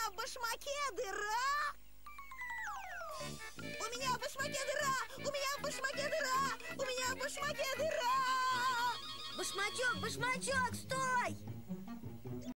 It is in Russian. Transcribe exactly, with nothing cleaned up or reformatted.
меня в башмаке дыра! У меня в башмаке дыра! У меня в башмаке дыра! У меня в башмаке дыра! Башмачок, башмачок, стой!